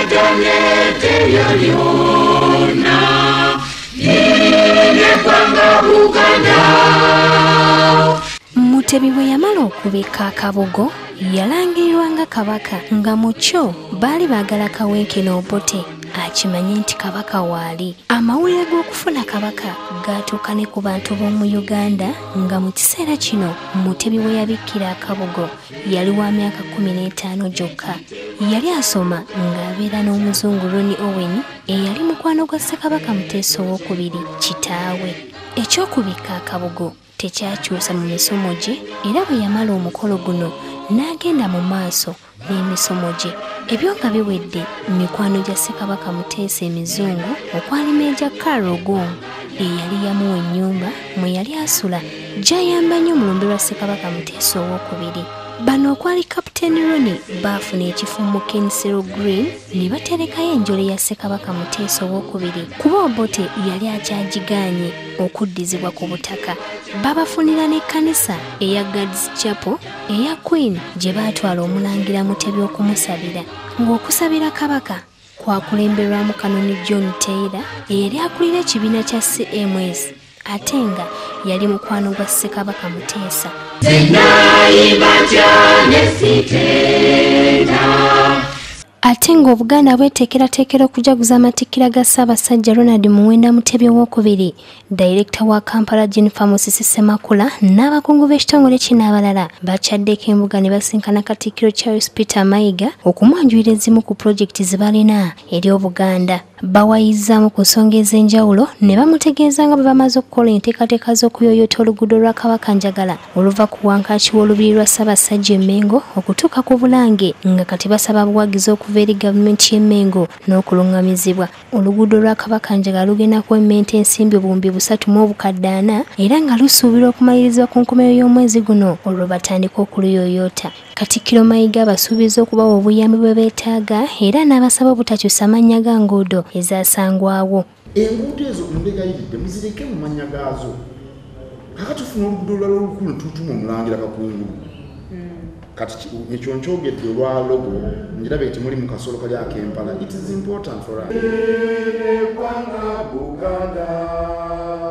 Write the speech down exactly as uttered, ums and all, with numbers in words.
Internet yoliona ine kwanga Buganda. Mutebi bwe yamala okubika akabugo yalangirirwa nga kabaka nga mu kyo baali baagala kaweeke n'obote akimanye nti kabaka waali. Amawulire g'okufuna kabaka gaatuuka ne ku bantu b'omu Uganda nga mu kiseera kino Mutebi we yabikkira akabugo yali wa myaka kumi n'etaano gyokka. Yali asoma ng'abeera n'omuzungu Ronnie Owen eyali mukwano gwa Ssekabaka Muteesa owokubiri kitaawe. Eky'okubikka akabugo tekyakyusa mu misomo gye era bwe yamala omukolo guno n'agenda mu maaso n'emisomo gye. Ebyo nga biwedde mikwano gya Ssekabaka Muteesa emizungu okwali Meeja Karl Ogumu eyali yamuwa ennyumba mwe yali asula gy'ayamba nnyo mulumbe lwa Ssekabaka Muteesa owokubiri. Bano okwali Kapiteeni Ronnie baafuna ekifo mu Kensero Green ne baterekayo enjole ya Ssekabaka Muteesa owokubiri kuba Obote yali akyagigaanye okuddizibwa ku butaka. Babafunira n'ekkanisa eya God's Chapel eya Queen gye baatwala omulangira Mutebi okumusabira, ng'okusabira kabaka kwakulemberwamu Kanoni John Taylor eyali akulira ekibiina kya C M S ate nga yali mukwano gwa Ssekabaka Muteesa. Ate ng'Obuganda bweteekerateekera okujaguza amatikkira ga Ssaabasajja Ronald Muwenda Mutebi owokubiri, Dayirekita wa Kampala Jennifer Musisi Ssemakula n'abakungu b'ekitongole kino abalala bakyaddeko embuga ne basinkana Katikkiro Charles Peter Mayiga okumwanjulira ezimu ku pulojekiti ze balina eri Obuganda. Bawayizzaamu ku nsonga ez'enjawulo ne bamutegeeza nga bwe bamaze okukola enteekateeka z'okuyooyoota oluguudo lwa Kabakanjagala oluva ku wankaaki w'olubiri lwa Ssaabasajja e Mengo okutuuka ku Bulange nga kati basaba buwagizi okuva eri gavumenti y'e Mengo n'okulungamizibwa. Oluguudo lwa Kabakanjagala lugenda kwemmenta ensimbi obuwumbi busatu mu obukadde ana era nga lusuubirwa okumalirizibwa ku nkomerero y'omwezi guno olwo batandika okuluyooyoota. Katikkiro Mayiga abasuubiza okubawa obuyambi bwe beetaaga era n'abasaba obutakyusa amannya ga nguudo ezasangwawo. Enguudo ezo mubegayiridde muzireke mu mannya gaazo. Kakati tufuna oluguudo olulala olukulu tutuma omulangira Kakungulu. Kati ekyo nkyogedde olwa logo njirabe temuli mu kasolo kali ak'Empala. It is important for us.